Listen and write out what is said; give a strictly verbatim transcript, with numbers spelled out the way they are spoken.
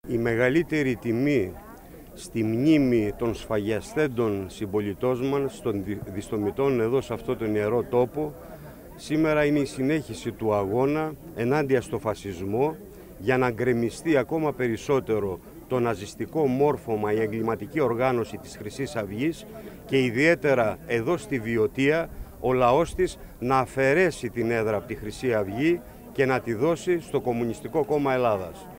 Η μεγαλύτερη τιμή στη μνήμη των σφαγιαστέντων συμπολιτών μας, των διστομητών εδώ σε αυτό τον ιερό τόπο, σήμερα είναι η συνέχιση του αγώνα ενάντια στο φασισμό για να γκρεμιστεί ακόμα περισσότερο το ναζιστικό μόρφωμα, η εγκληματική οργάνωση της Χρυσής Αυγής και ιδιαίτερα εδώ στη Βιωτία ο λαός της να αφαιρέσει την έδρα από τη Χρυσή Αυγή και να τη δώσει στο Κομμουνιστικό Κόμμα Ελλάδας.